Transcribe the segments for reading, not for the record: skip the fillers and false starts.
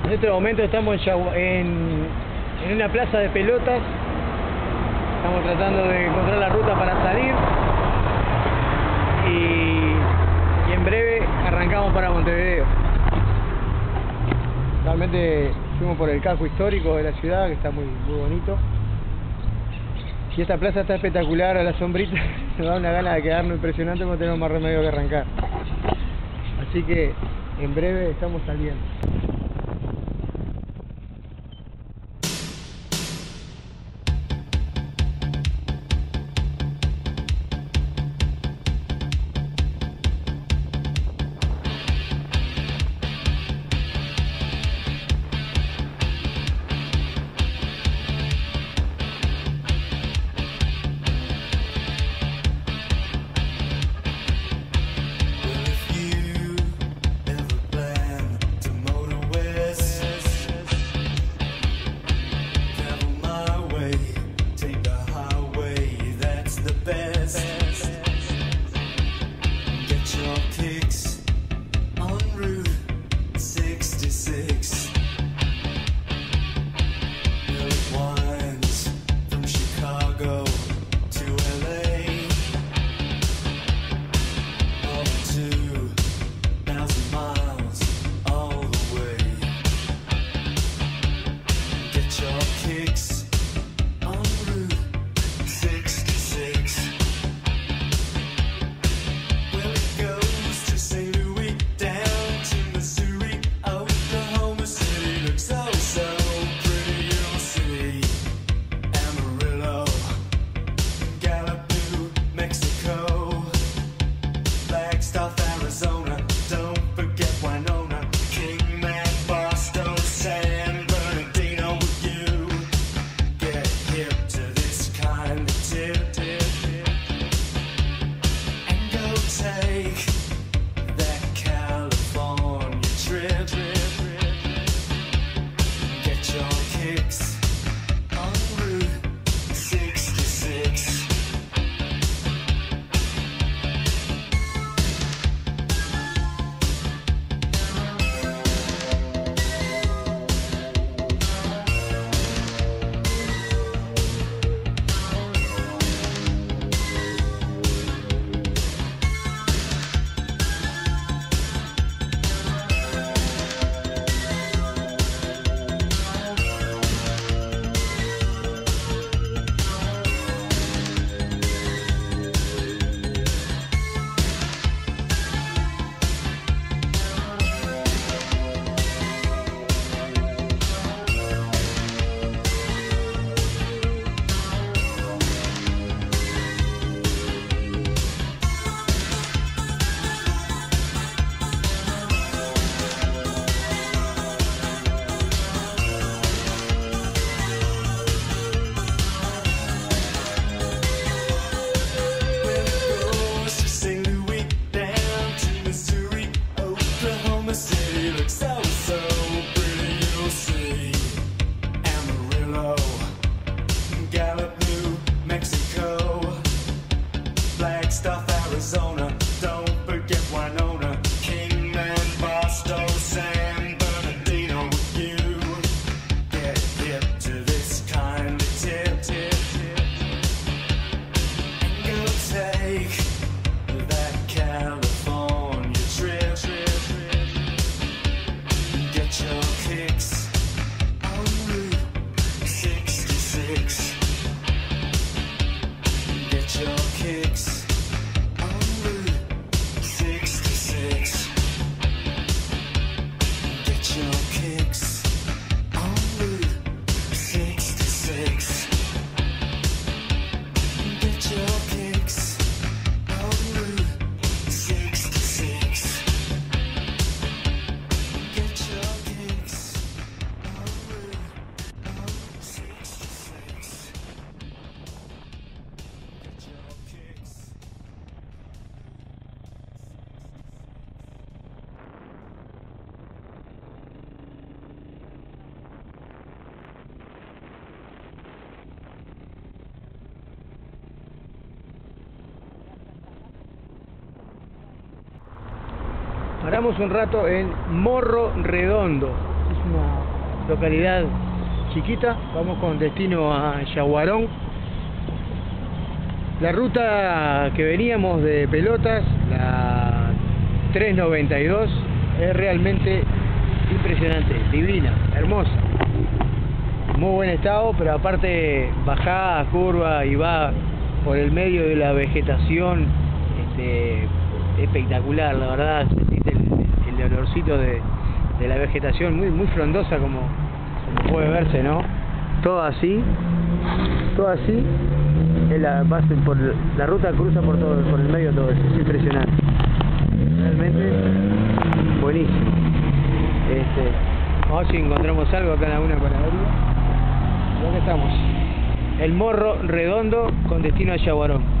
En este momento estamos en una plaza de pelotas. Estamos tratando de encontrar la ruta para salir. Y en breve arrancamos para Montevideo. Realmente fuimos por el casco histórico de la ciudad, que está muy bonito. Y esta plaza está espectacular a la sombrita. Nos da una gana de quedarnos impresionante, porque no tenemos más remedio que arrancar. Así que en breve estamos saliendo. Paramos un rato en Morro Redondo. Es una localidad chiquita. Vamos con destino a Yaguarón. La ruta que veníamos de Pelotas, la 392, es realmente impresionante, divina, hermosa, muy buen estado, pero aparte bajada, curva y va por el medio de la vegetación, espectacular, la verdad. Sentiste el olorcito de la vegetación, muy frondosa, como puede verse, ¿no? Todo así, es la base, la ruta cruza por el medio de todo eso, es impresionante, realmente buenísimo. Vamos a ver si encontramos algo acá en Laguna Panadería. Y acá estamos, el Morro Redondo con destino a Yaguarón.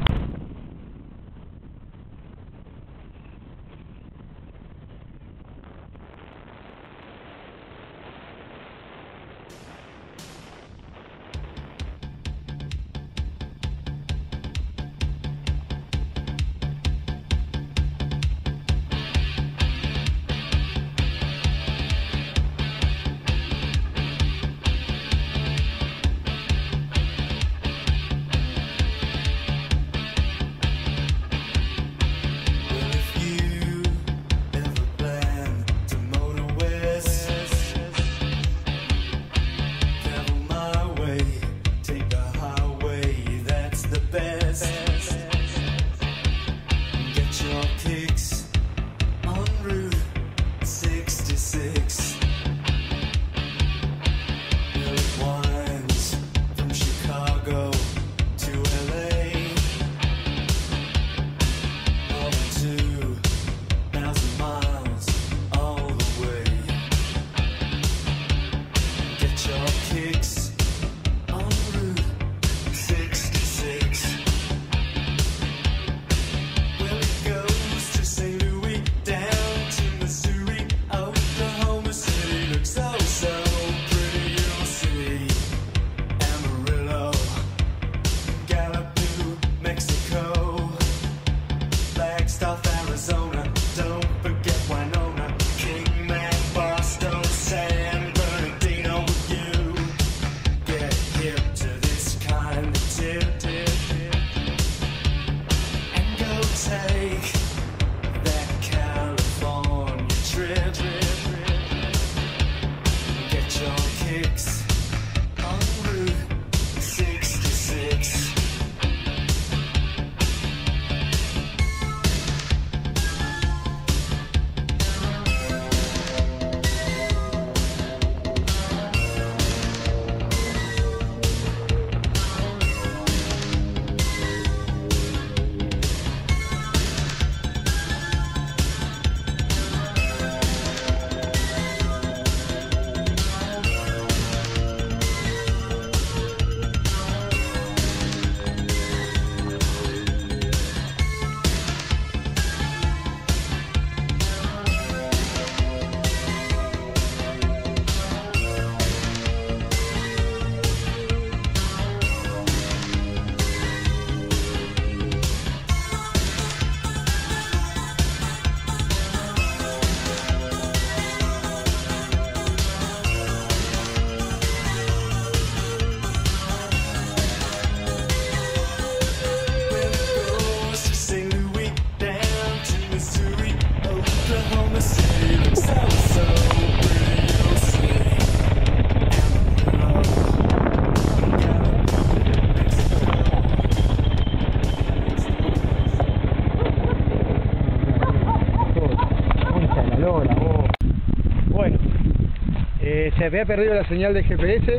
Se había perdido la señal de GPS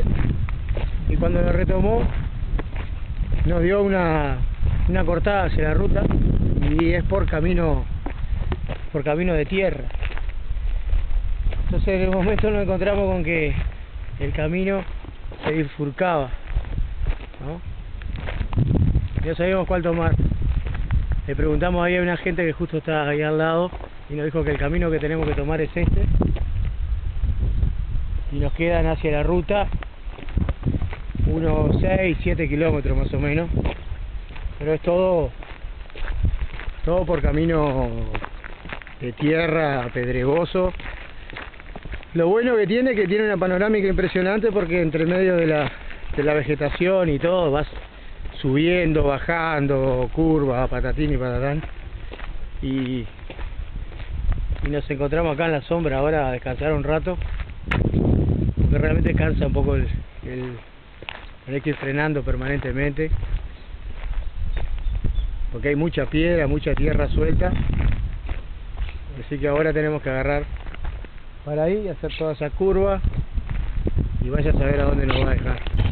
y cuando lo retomó nos dio una cortada hacia la ruta y es por camino de tierra. Entonces en el momento nos encontramos con que el camino se bifurcaba, ¿no? No sabíamos cuál tomar. Le preguntamos ahí a una gente que justo está ahí al lado y nos dijo que el camino que tenemos que tomar es este. Y nos quedan hacia la ruta unos 6-7 kilómetros más o menos, pero es todo por camino de tierra pedregoso Lo bueno que tiene una panorámica impresionante, porque entre medio de la vegetación y todo vas subiendo, bajando, curva, patatín y patatán. Y nos encontramos acá en la sombra ahora a descansar un rato, porque realmente cansa un poco el tener que ir frenando permanentemente, porque hay mucha piedra, mucha tierra suelta. Así que ahora tenemos que agarrar para ahí, hacer toda esa curva y vaya a saber a dónde nos va a dejar.